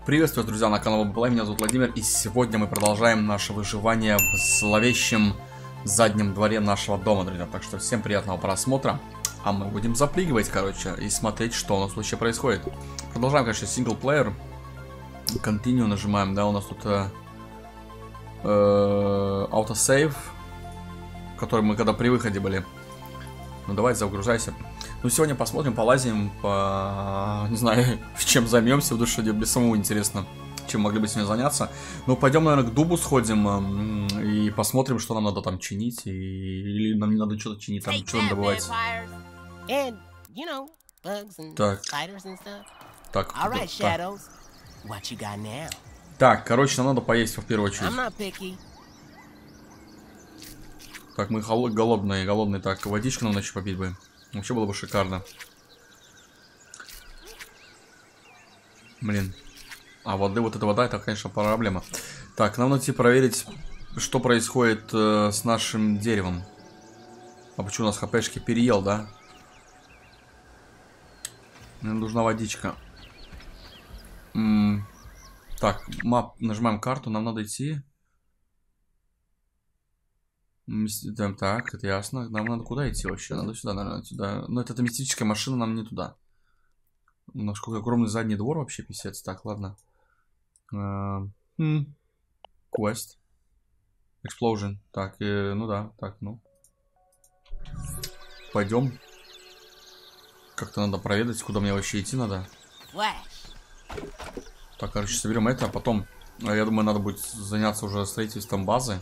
Приветствую, друзья, на канале Плей. Меня зовут Владимир, и сегодня мы продолжаем наше выживание в зловещем заднем дворе нашего дома, друзья. Так что всем приятного просмотра. А мы будем запрыгивать, короче, и смотреть, что у нас вообще происходит. Продолжаем, конечно, синглплеер. Continue нажимаем, да, у нас тут автосейв, который мы когда при выходе были. Ну давай, загружайся. Ну сегодня посмотрим, полазим, не знаю, чем займемся, в душе мне самому интересно, чем могли бы сегодня заняться. Ну пойдем, наверное, к дубу сходим и посмотрим, что нам надо там чинить, или нам не надо что-то чинить, там что-то добывать. Так. Так, короче, нам надо поесть в первую очередь. Так, мы голодные. Так, водичку нам ночью попить бы. Вообще было бы шикарно. Блин. А воды, вот эта вода, это, конечно, проблема. Так, нам надо проверить, что происходит с нашим деревом. А почему у нас хпшки переел, да? Нам нужна водичка. Так, нажимаем карту, нам надо идти. Так, это ясно. Нам надо куда идти вообще? Надо сюда, наверное, сюда. Но это мистическая машина, нам не туда. Насколько огромный задний двор вообще, писец. Так, ладно. Квест. Explosion. Так, ну да, так, ну. Пойдем. Как-то надо проведать, куда мне вообще идти надо. Так, короче, соберем это, а потом, я думаю, надо будет заняться уже строительством базы.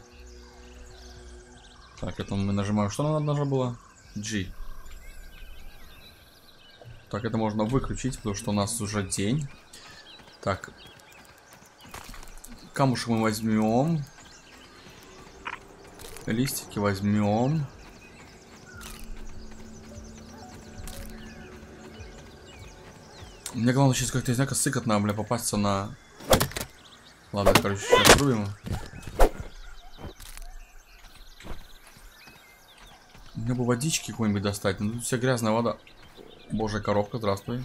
Так, это мы нажимаем. Что нам надо было? G. Так, это можно выключить, потому что у нас уже день. Так. Камушек мы возьмем. Листики возьмем. Мне главное сейчас как-то, знаешь, сыкотно, бля, попасться на... Ладно, короче, сейчас рубим. Мне бы водички какой-нибудь достать. Ну, тут вся грязная вода. Божья коробка, здравствуй.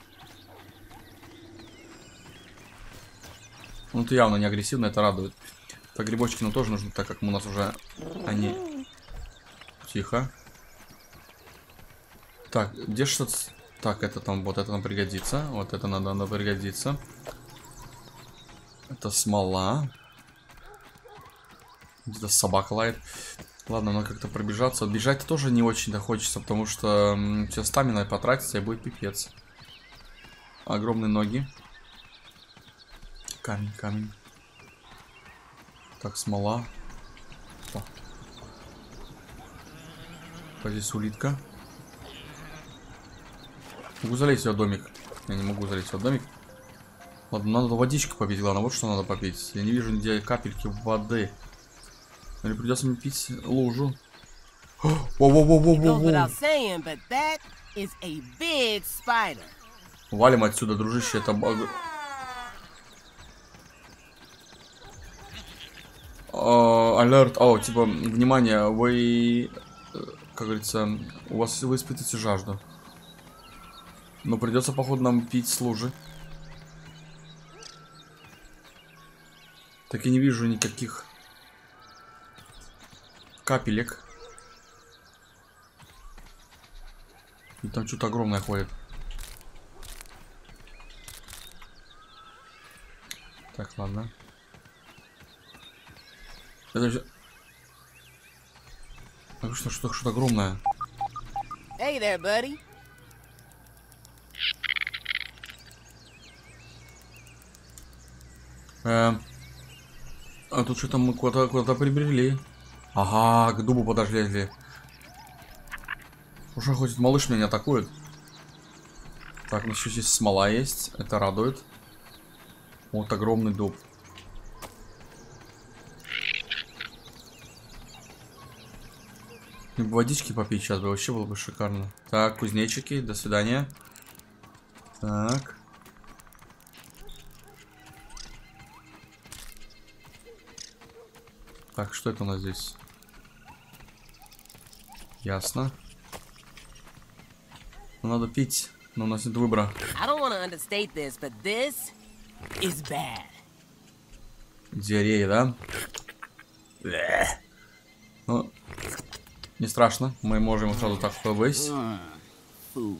Ну, ты явно не агрессивно, это радует. Так, грибочки нам тоже нужны, так как у нас уже они... Тихо. Так, где что-то... Так, это там, вот это нам пригодится. Вот это надо пригодиться. Это смола. Где-то собака лает. Ладно, надо как-то пробежаться. Бежать тоже не очень-то хочется, потому что все стамина потратится и будет пипец. Огромные ноги. Камень. Так, смола. Здесь улитка. Могу залезть в ее домик. Я не могу залезть в ее домик. Ладно, надо водичку попить, главное. Вот что надо попить. Я не вижу нигде капельки воды. Или придется мне пить лужу. Валим отсюда, дружище, это... Алерт, типа, внимание, вы, как говорится, вы испытываете жажду. Но придется, походу, нам пить с лужи. Так и не вижу никаких... капелек. И там что-то огромное ходит. Так, ладно. Это же... Что-то огромное. Hey there, buddy. А тут что-то мы куда-то прибрели. Ага, к дубу подожгли. Уже хоть малыш меня не атакует. Так, у нас еще здесь смола есть. Это радует. Вот огромный дуб. Водички попить сейчас бы вообще было бы шикарно. Так, кузнечики, до свидания. Так. Так, что это у нас здесь? Ясно. Надо пить, но у нас нет выбора. I don't want to understate this, but this is bad. Диарея, да? Ну, не страшно. Мы можем его сразу так повысить. Food.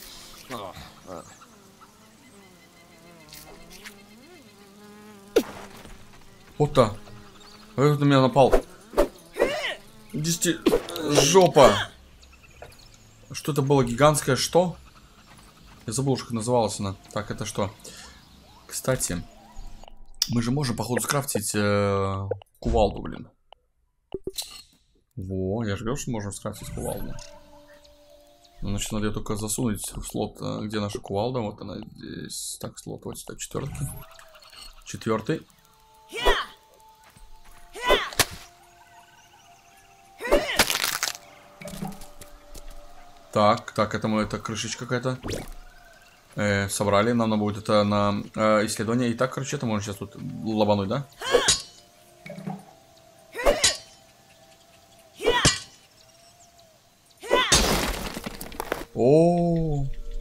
Вот-то. Кто-то на меня напал. Десяти... Жопа. Что это было? Гигантское что? Я забыл, как называлась она. Так, это что? Кстати, мы же можем, походу, скрафтить кувалду, блин. Во, я же говорил, что можем скрафтить кувалду. Ну, значит, надо ее только засунуть в слот. Где наша кувалда? Вот она здесь. Так, слот вот сюда, четвертый. Так, это мы, это крышечка какая-то. Собрали, нам надо будет это на исследование. И так, короче, это можно сейчас тут лобануть, да? О.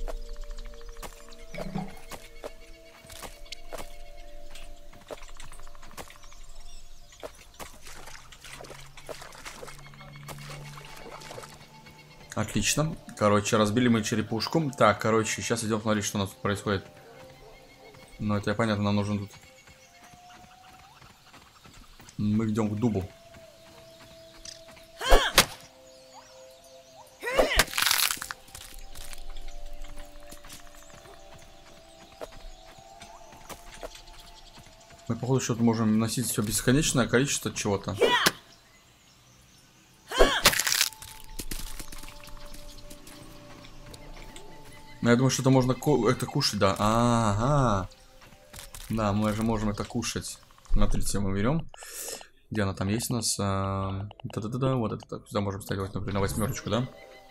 Отлично. Короче, разбили мы черепушку. Так, короче, сейчас идем смотреть, что у нас тут происходит. Ну, это понятно, нам нужен тут. Мы идем к дубу. Мы, походу, что-то можем носить все бесконечное количество чего-то. Но я думаю, что это можно это кушать, да. Ага. Да, мы же можем это кушать. Смотрите, мы берем. Где она там есть у нас? Да-да-да, вот это так. Сюда можем ставить, например, на 8, да?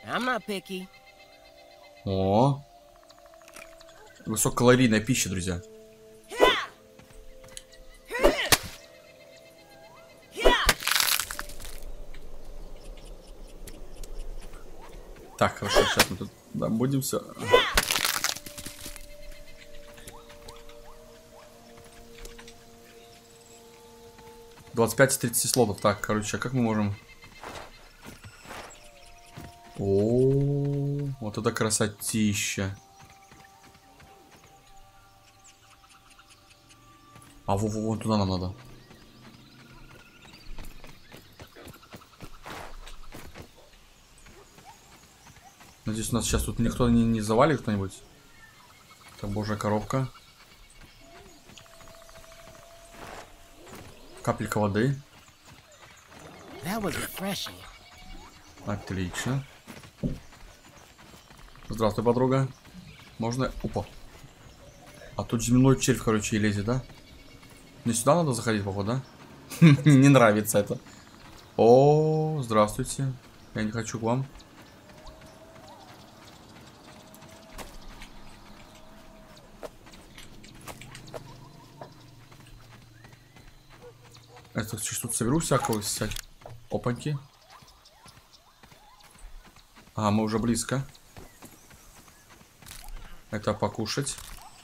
О. Высококалорийная пища, друзья. Так, хорошо, сейчас мы тут будем все. 25 из 30 слотов. Так, короче, а как мы можем... О, вот это красотища. А вон туда нам надо. Надеюсь, у нас сейчас тут никто не завалит кто-нибудь. Это божья коробка. Капелька воды. Отлично. Здравствуй, подруга. Можно... Опа. А тут земной червь, короче, и лезет, да? Мне сюда надо заходить, походу, да? Не нравится это. О, здравствуйте. Я не хочу к вам. Это тут соберу всякого. Опаньки. А, мы уже близко. Это покушать.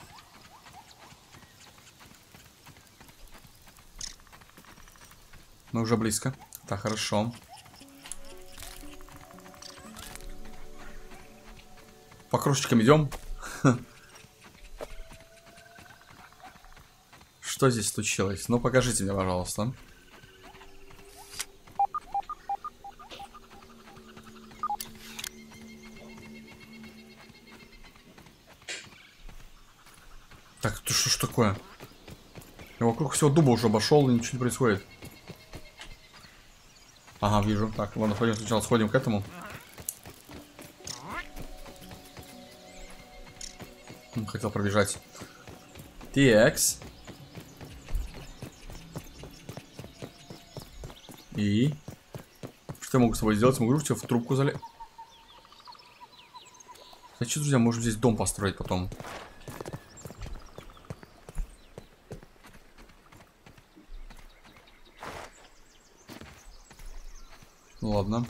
Мы уже близко. Так, хорошо. По крошечкам идем. Что здесь случилось? Ну, покажите мне, пожалуйста. Так, это что такое? Я вокруг всего дуба уже обошел, и ничего не происходит. Ага, вижу. Так, ладно, пойдем сначала сходим к этому. Хотел пробежать. TX. И... Что я могу с тобой сделать? Могу тебя в трубку залезть. Значит, друзья, можем здесь дом построить потом. Ну ладно.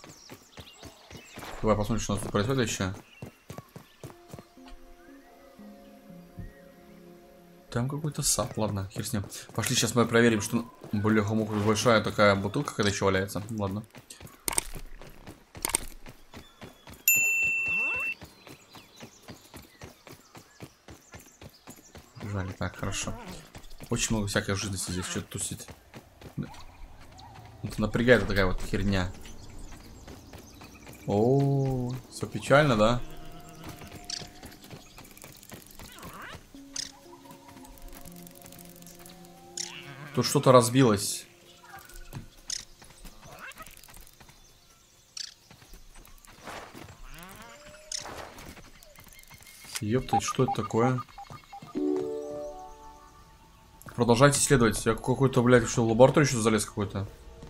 Давай посмотрим, что у нас тут происходит еще. Там какой-то сад, ладно, хер с ним. Пошли, сейчас мы проверим, что... Бляха-муха, большая такая бутылка, когда еще валяется. Ладно. Жаль, так, хорошо. Очень много всякой жидкости здесь, что-то тусит. Это напрягает такая вот херня. О, все печально, да? Тут что-то разбилось. Ёпта, что это такое? Продолжайте исследовать. Я какой-то, блядь, что, в лабораторию что залез какой-то.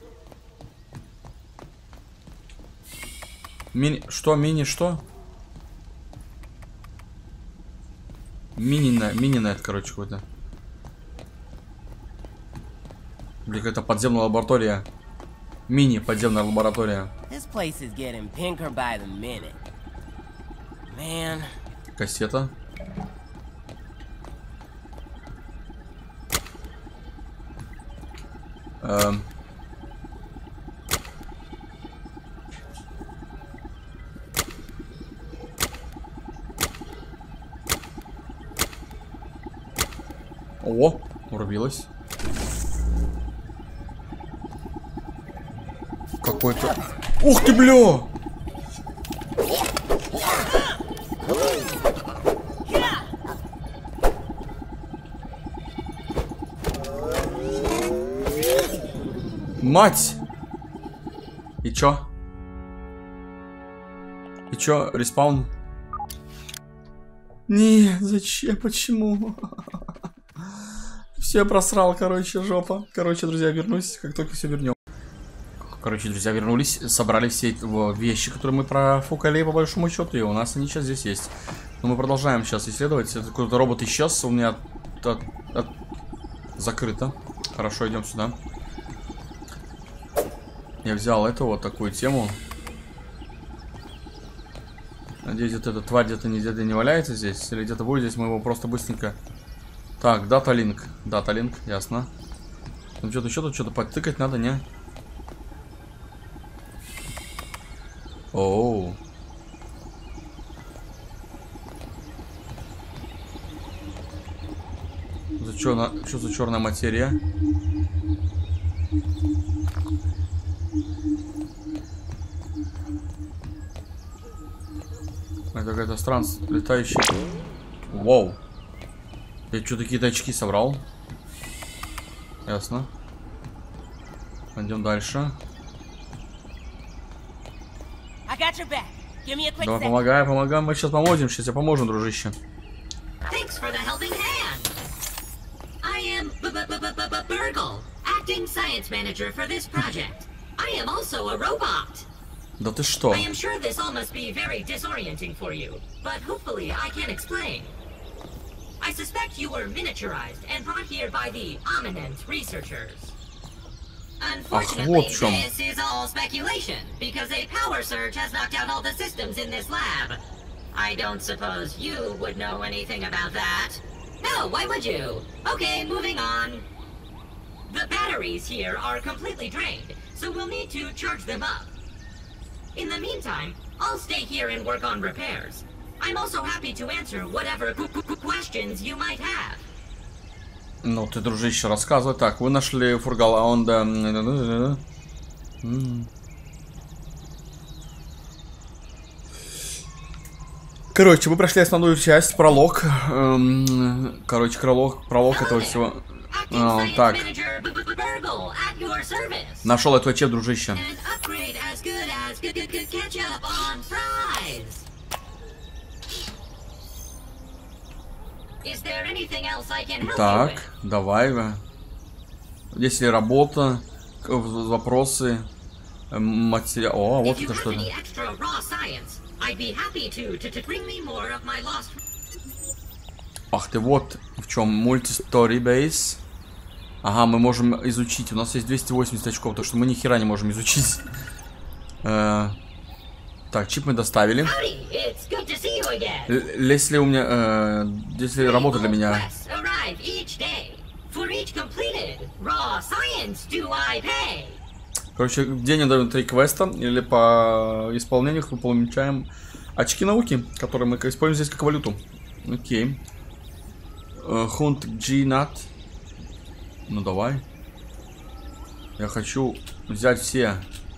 Что? Мини-что? Мини-нет, короче, какой-то. Блин, какая-то подземная лаборатория. Мини-подземная лаборатория. Кассета. О, урубилась. Какой-то... Ух ты, бля! Мать! И чё? И чё, респаун? Не, зачем, почему? Все просрал, короче, жопа. Короче, друзья, вернусь, как только все вернем. Короче, друзья, вернулись, собрали все эти вещи, которые мы профукали по большому счету, и у нас они сейчас здесь есть. Но мы продолжаем сейчас исследовать. Это какой-то робот исчез, у меня закрыто. Хорошо, идем сюда. Я взял эту вот такую тему. Надеюсь, вот эта тварь где-то не валяется здесь, или где-то будет здесь, мы его просто быстренько... Так, дата-линк. Дата-линк, ясно. Ну что-то еще тут что-то подтыкать надо, не? Оу. Что за черная материя? Это какая-то странная летающая. Вау. Я что, какие-то очки собрал? Ясно. Пойдем дальше. Давай, помогай, мы сейчас поможем, сейчас я поможем, дружище. Да ты что? I suspect you were miniaturized and brought here by the Eminent researchers. Unfortunately, this is all speculation, because a power surge has knocked out all the systems in this lab. I don't suppose you would know anything about that. No, why would you? Okay, moving on. The batteries here are completely drained, so we'll need to charge them up. In the meantime, I'll stay here and work on repairs. I'm also happy to answer whatever questions you might have. Ну, ты, дружище, рассказывай. Так, вы нашли Фургалаунда. Короче, мы прошли основную часть, пролог. Короче, пролог этого всего. Так. Нашел эту чеп, дружище. Так, давай. Если работа, вопросы, материал. О, вот это что-то. Ах ты, вот в чем мульти-стори бейс. Ага, мы можем изучить. У нас есть 280 очков, так что мы ни хера не можем изучить. Так, чип мы доставили. Если у меня... если работа для меня... each day. For each completed raw science do I pay. Короче, в день даем 3 квеста, или по исполнению мы получаем очки науки, которые мы используем здесь как валюту. Окей. Hunt G-Nut. Ну давай. Я хочу взять все.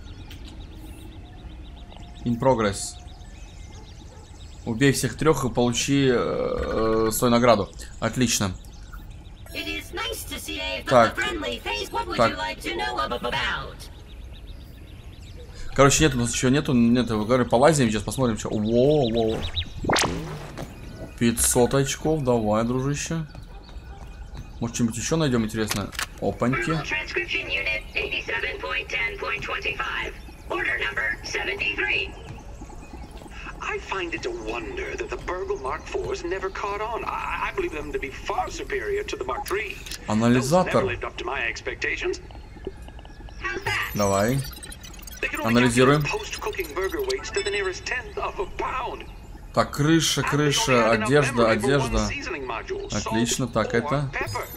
In progress. Убей всех 3 и получи свою награду. Отлично. Так. Короче, нет, у нас еще нету. Нет, говорю, полазим, сейчас посмотрим, что. Воу. 500 очков, давай, дружище. Может, что-нибудь еще найдем интересное? Опаньки. I find it a wonder that the Burgle Mark IVs never caught on. I believe them to be far superior to the Mark IIIs. Анализатор. Never lived up to my expectations. Давай. Анализируем. Post-cooking burger weights to the nearest tenth of a pound. Так, крыша, одежда. Отлично, так, это.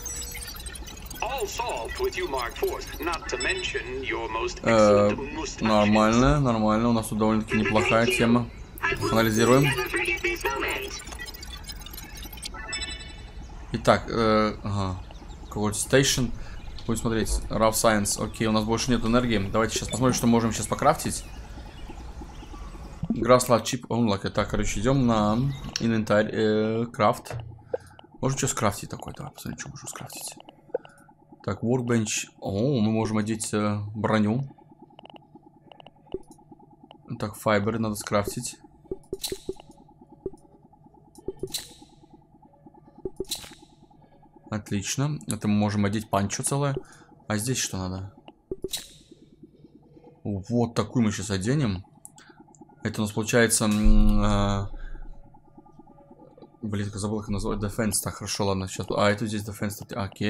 Нормально, у нас тут довольно-таки неплохая тема. Анализируем. Итак, какой-то station. Будем смотреть. Rough Science. Окей, у нас больше нет энергии. Давайте сейчас посмотрим, что можем сейчас покрафтить. Grassland Chip Unlock. Так, короче, идем на инвентарь. Крафт. Можем что скрафтить такое? Давай посмотрим, что можем скрафтить. Так, Workbench. О, мы можем одеть броню. Так, файбер надо скрафтить. Отлично. Это мы можем одеть панчо целое. А здесь что надо? Вот такую мы сейчас оденем. Это у нас получается... блин, забыл, как назвать. Defense. Так, хорошо, ладно. Сейчас... А, это здесь Defense. Окей.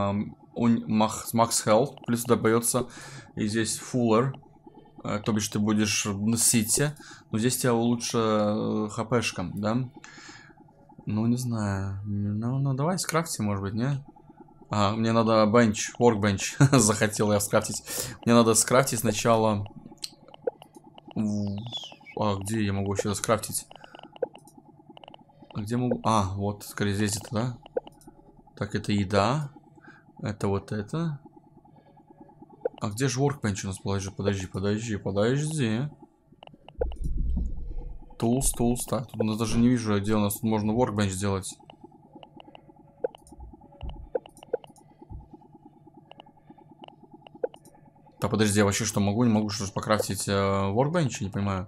Max Health. Плюс добавится. И здесь Fuller. То бишь ты будешь носить. Но здесь тебя лучше хпшка, да? Ну, не знаю. Ну, давай скрафтим, может быть, не? А, мне надо бенч, workbench. Захотел я скрафтить. Мне надо скрафтить сначала... А, где я могу еще скрафтить? Где могу... А, вот, скорее здесь это, да? Так, это еда. Это вот это. А где же workbench у нас? Подожди. Tools. Так, тут у нас даже не вижу, где у нас тут можно workbench сделать. Так, подожди, я вообще что могу? Не могу что-то покрафтить workbench? Не понимаю.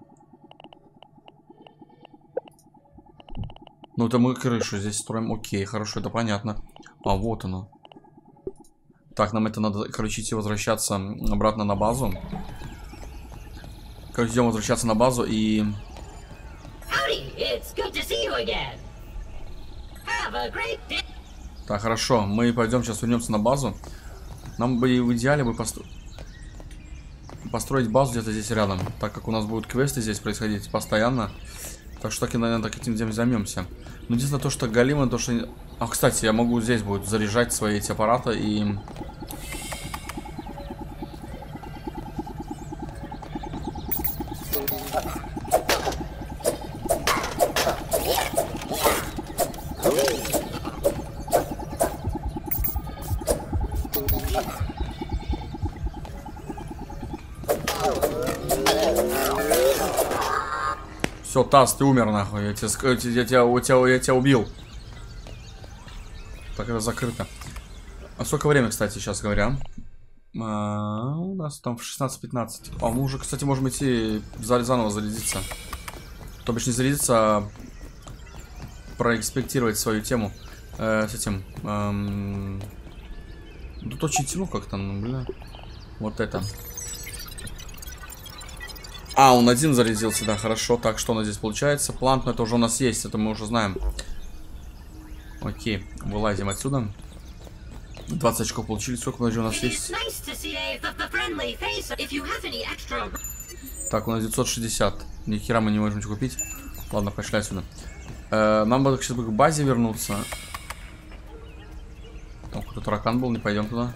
Ну, это мы крышу здесь строим. Окей, хорошо, это понятно. А, вот оно. Так, нам это надо, короче, идти возвращаться обратно на базу. Короче, идем возвращаться на базу и... Так, хорошо, мы пойдем сейчас вернемся на базу. Нам бы в идеале бы построить базу где-то здесь рядом, так как у нас будут квесты здесь происходить постоянно. Так что, наверное, так этим займемся. Но единственное то, что голимы, то что... А, кстати, я могу здесь будет заряжать свои эти аппараты и... Все, Тасс, ты умер, нахуй. Я тебя убил. Так, это закрыто. А сколько время, кстати, сейчас говоря? У нас там в 16:15. А мы уже, кстати, можем идти заново зарядиться. То бишь не зарядиться, а проэкспектировать свою тему. С этим. Тут очень темно как-то, ну, бля. Вот это. А, он один зарядился, да, хорошо. Так, что у нас здесь получается? Плант, но это уже у нас есть, это мы уже знаем. Окей, вылазим отсюда. 20 очков получили, сколько у нас есть? Так, у нас 960. Ни хера мы не можем ничего купить. Ладно, пошли отсюда. Нам надо сейчас к базе вернуться. Тут таракан был, не пойдем туда.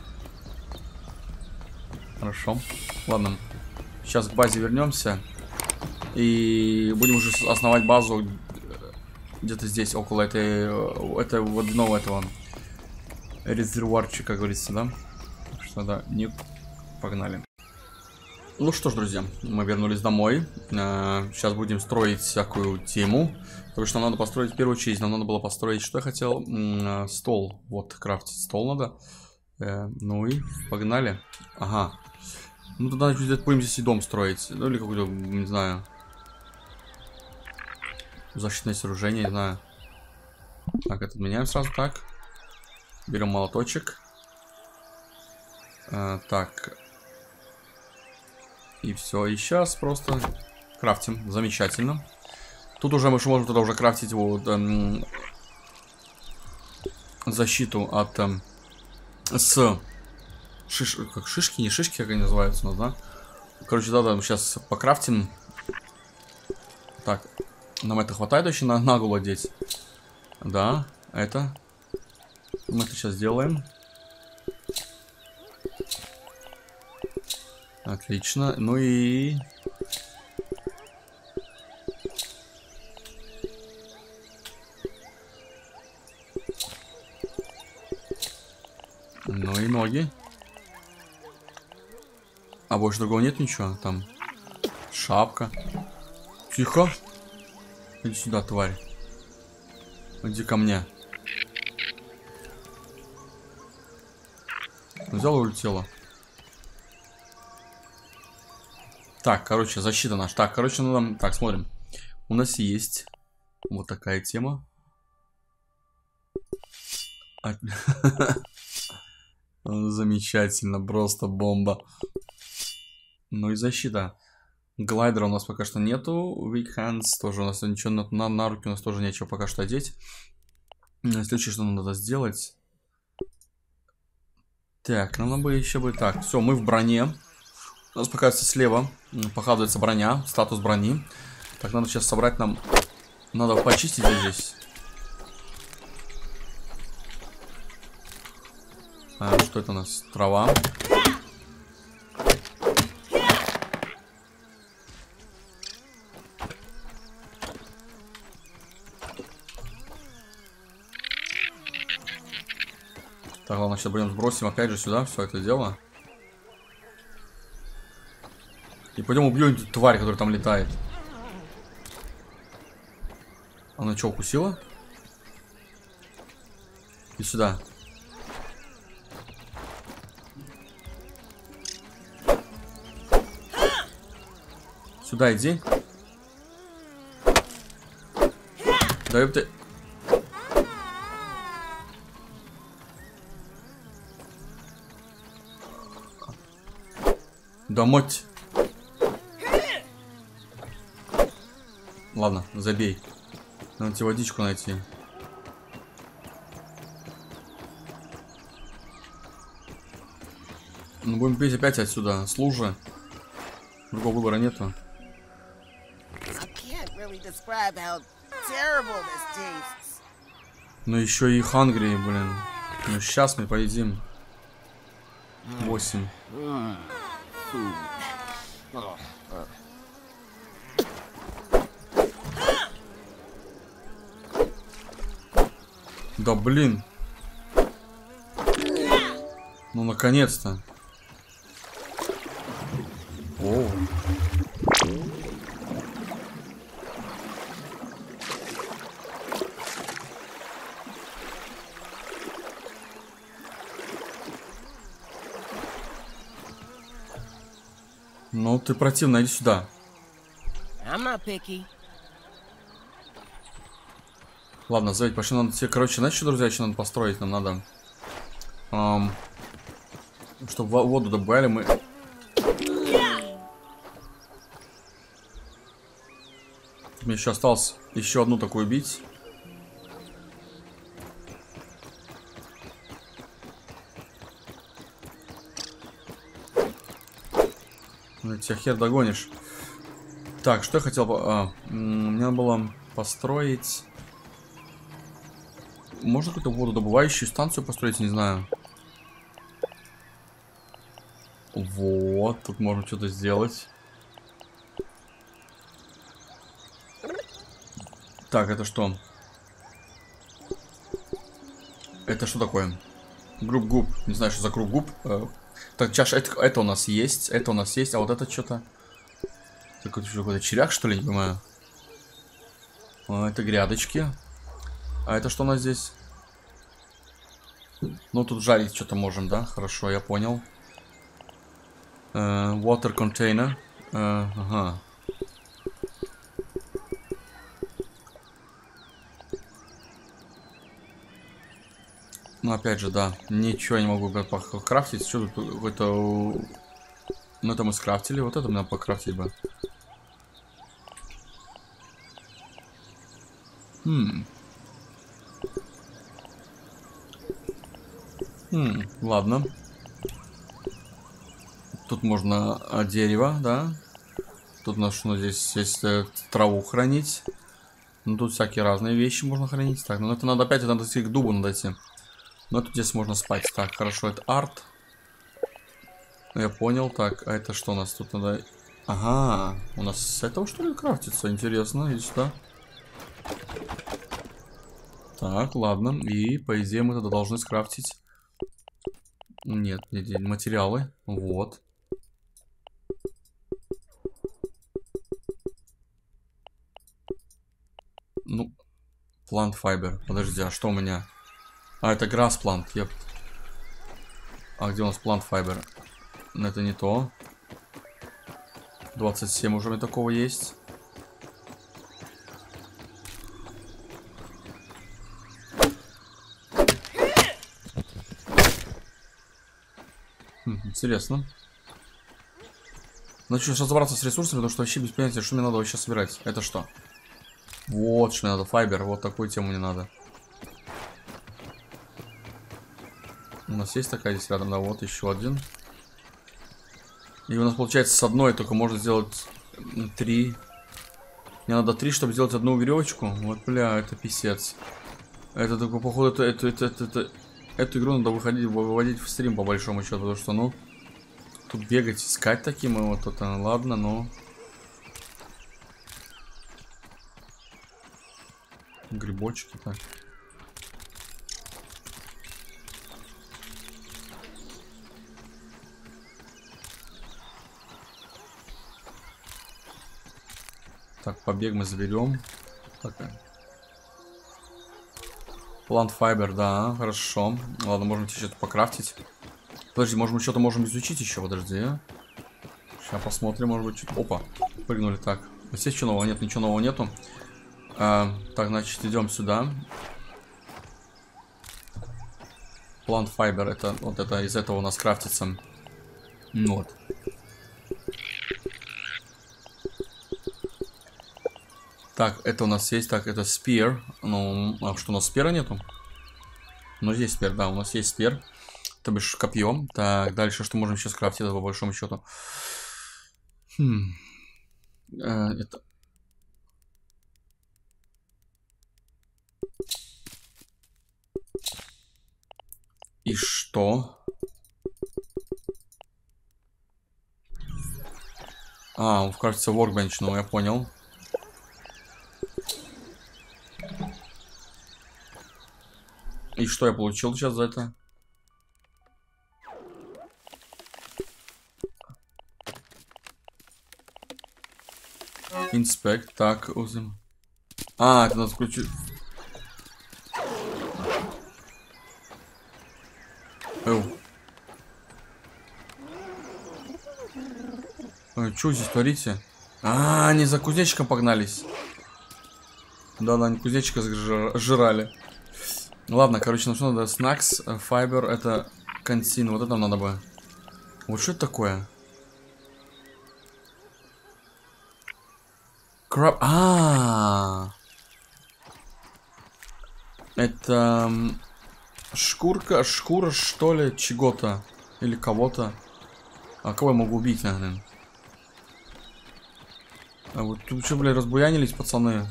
Хорошо. Ладно. Сейчас к базе вернемся. И будем уже основать базу где-то здесь, около этого водяного этого резервуарчика, как говорится, да? Так что да, не погнали. Ну что ж, друзья, мы вернулись домой. Сейчас будем строить всякую тему. Потому что нам надо построить в первую очередь. Нам надо было построить, что я хотел? Стол. Вот, крафтить стол надо. Ну и погнали. Ага. Ну тогда будем здесь и дом строить. Ну или какой-то, не знаю, защитное сооружение, не знаю. Так, это меняем сразу так. Берем молоточек. Так. И все. И сейчас просто крафтим. Замечательно. Тут уже мы можем туда уже крафтить вот защиту от как шишки, не шишки, как они называются у нас, да? Короче, да, мы сейчас покрафтим. Так, нам это хватает очень на голову одеть. Да, это мы это сейчас сделаем. Отлично. Ну и ноги. А больше другого нет ничего? Там шапка. Тихо. Иди сюда, тварь. Иди ко мне. Взяла и улетела. Так, короче, защита наша. Так, короче, ну нам... Так, смотрим. У нас есть вот такая тема. Замечательно, просто бомба. Ну и защита. Глайдера у нас пока что нету. Weak hands тоже у нас ничего на руки у нас тоже нечего пока что одеть. Следующее, что нам надо сделать. Так, нам надо бы еще бы... Так, все, мы в броне. У нас показывается слева. Показывается броня, статус брони. Так, надо сейчас собрать нам... Надо почистить здесь. Что это у нас? Трава. Так, ладно, сейчас будем сбросим опять же сюда все это дело. И пойдем убьем эту тварь, которая там летает. Она что, укусила? И сюда. Сюда иди. Да ты. Да мать. Ладно, забей. Надо тебе водичку найти. Ну будем пить опять отсюда. С лужи. Другого выбора нету. Ну еще и хангри, блин. Ну сейчас мы поедим. 8. Да блин. Ну наконец-то. О. Ну ты противно, иди сюда. Ладно, заведь, пошли, надо тебе, короче, знаете, что, друзья, что надо построить? Нам надо, чтобы воду добавили мы. Мне еще осталось еще одну такую бить. Тебя хер догонишь. Так, что я хотел... мне надо было построить... Можно какую-то вододобывающую станцию построить, не знаю. Вот, тут можем что-то сделать. Так, это что? Это что такое? Групп губ. Не знаю, что за круг губ. Так, чаша, это у нас есть. Это у нас есть. А вот это что-то... Какой-то червяк, что ли, не понимаю. Это грядочки. А это что у нас здесь? Ну, тут жарить что-то можем, да? Хорошо, я понял. Water container. Ага. Ну, опять же, да. Ничего я не могу покрафтить. Что тут какой-то... Ну, это мы скрафтили. Вот это мне надо покрафтить бы. Ладно. Тут можно дерево, да. Тут у нас что здесь есть траву хранить. Ну, тут всякие разные вещи можно хранить. Так, ну это надо опять, надо идти к дубу, надо идти. Но тут здесь можно спать. Так, хорошо, это арт. Я понял. Так, а это что у нас тут надо... Ага, у нас с этого что ли крафтится? Интересно, иди сюда. Так, ладно. И, по идее, мы тогда должны скрафтить... Нет, материалы. Вот. Ну, plant fiber. Подожди, а что у меня? А, это grass plant. Yep. А где у нас plant fiber? Это не то. 27 уже у меня такого есть. Интересно. Ну что, разобраться с ресурсами, потому что вообще без понятия, что мне надо вообще собирать. Это что? Вот что мне надо, файбер. Вот такую тему мне надо. У нас есть такая здесь рядом, да, вот еще один. И у нас получается с одной только можно сделать 3. Мне надо 3, чтобы сделать одну веревочку. Вот, бля, это писец. Это только, походу, эту игру надо выводить в стрим, по большому счету, потому что, ну, тут бегать, искать таким, и вот это, ладно, но... Грибочки-то. Так, побег мы заберем. Plant fiber, да, хорошо. Ладно, можем что-то покрафтить. Подожди, может мы что-то можем изучить еще, подожди. Сейчас посмотрим, может быть, что-то... Опа, прыгнули, так. Здесь что нового? Нет, ничего нового нету. Так, значит, идем сюда. Plant fiber, это вот это из этого у нас крафтится. Ну вот. Так, это у нас есть, так, это spear. Ну, а что, у нас спера нету? Ну, здесь спер, да, у нас есть спер. То бишь копьем. Так, дальше, что можем сейчас крафтить, это по большому счету. Это... И что? А, он кажется workbench, ну я понял. И что я получил сейчас за это? Инспект, так, узим. А, это надо включить. Что здесь творите? А, они за кузнечиком погнались. Да-да, они кузнечика сжирали. Ладно, короче, нам что надо? Snacks, fiber, это консин. Вот это нам надо бы. Вот что это такое? Краб. Это шкура, что ли, чего-то. Или кого-то. А кого я могу убить, наверное? А вот тут что, блядь, разбуянились, пацаны?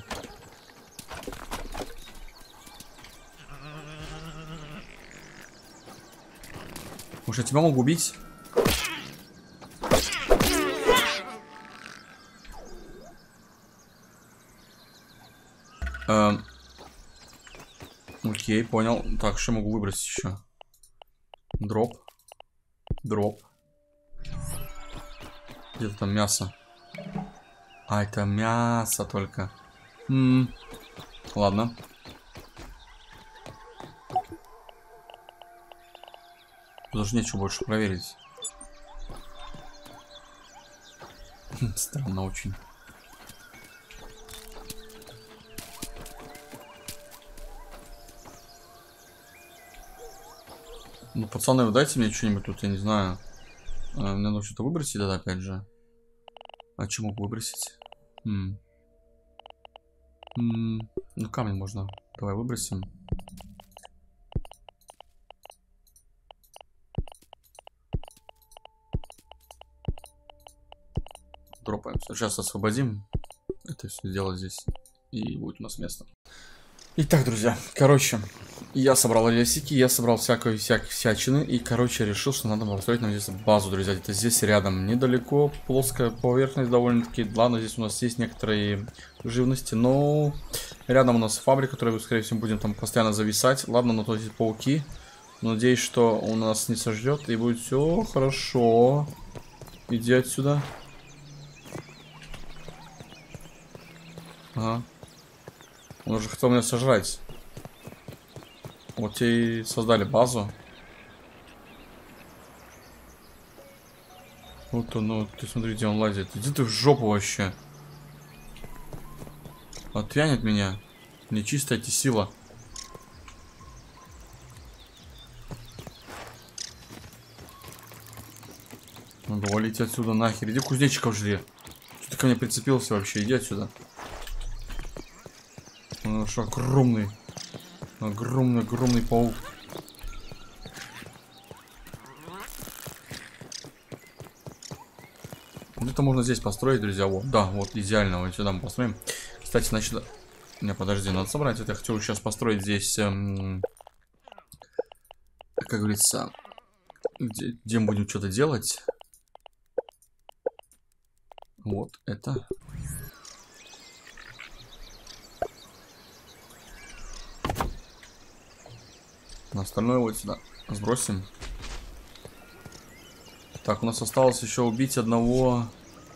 Может, я тебя могу убить? Окей, понял. Так, что могу выбросить еще? Дроп. Дроп. Где-то там мясо. А, это мясо только. Ладно. Даже нечего больше проверить. Странно очень. Ну, пацаны, вы дайте мне что-нибудь тут, я не знаю. Мне надо что-то выбросить, да, опять же. А что могу выбросить? Ну, камень можно. Давай выбросим. Дропаем. Сейчас освободим это все дело здесь. И будет у нас место. Итак, друзья, короче, я собрал лесики, я собрал всякой всячины. И, короче, решил, что надо построить нам здесь базу, друзья. Это здесь рядом, недалеко, плоская поверхность довольно-таки. Ладно, здесь у нас есть некоторые живности, но рядом у нас фабрика, которую, скорее всего, будем там постоянно зависать. Ладно, но тут есть пауки. Надеюсь, что у нас не сожжет и будет все хорошо. Иди отсюда. Ага. Он уже хотел меня сожрать. Вот те и создали базу. Вот он, ну, ты смотри, где он лазит. Иди ты в жопу вообще. Отвянет меня. Нечистая эти сила. Надо валить отсюда нахер. Иди кузнечиков жри. Что ты ко мне прицепился вообще? Иди отсюда. Он уж огромный. Огромный паук. Это можно здесь построить, друзья. Вот, да, вот идеально. Вот сюда мы построим. Кстати, значит... Не, подожди, надо собрать. Это я хочу сейчас построить здесь... как говорится... Где мы будем что-то делать. Вот это... Остальное вот сюда сбросим. Так, у нас осталось еще убить одного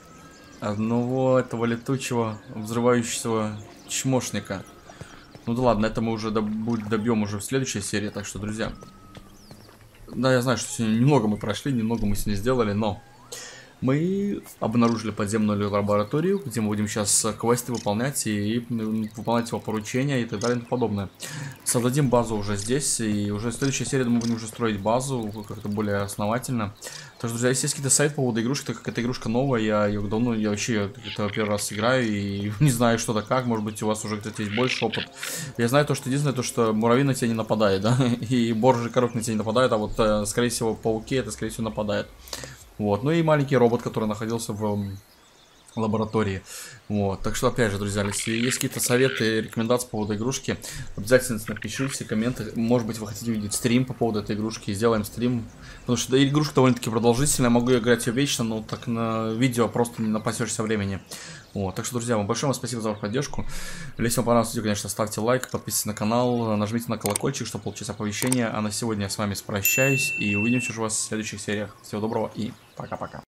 этого летучего взрывающегося чмошника. Ну да ладно, это мы уже добьем уже в следующей серии. Так что, друзья, да, я знаю, что сегодня немного мы прошли, немного мы сегодня сделали, но мы обнаружили подземную лабораторию, где мы будем сейчас квесты выполнять и выполнять его поручения и так далее и тому подобное. Создадим базу уже здесь, и уже в следующей серии мы будем уже строить базу как-то более основательно. Так что, друзья, если есть какие-то сайты по поводу игрушки, так как эта игрушка новая, я ее давно, я вообще это первый раз играю и не знаю что-то как, может быть у вас уже, кстати, есть больше опыт. Я знаю то, что единственное, то, что муравей на тебя не нападает, да, и боржий корок на тебя не нападает, а вот, скорее всего, пауки это, скорее всего, нападает. Вот, ну и маленький робот, который находился в лаборатории. Вот, так что, опять же, друзья, если есть какие-то советы, рекомендации по поводу игрушки, обязательно напишите комменты. Может быть, вы хотите увидеть стрим по поводу этой игрушки, сделаем стрим. Потому что игрушка довольно-таки продолжительная, могу играть ее вечно, но так на видео просто не напасешься времени. Вот, так что, друзья, вам большое спасибо за вашу поддержку. Если вам понравилось видео, конечно, ставьте лайк, подписывайтесь на канал, нажмите на колокольчик, чтобы получить оповещения. А на сегодня я с вами прощаюсь и увидимся уже у вас в следующих сериях. Всего доброго и пока-пока.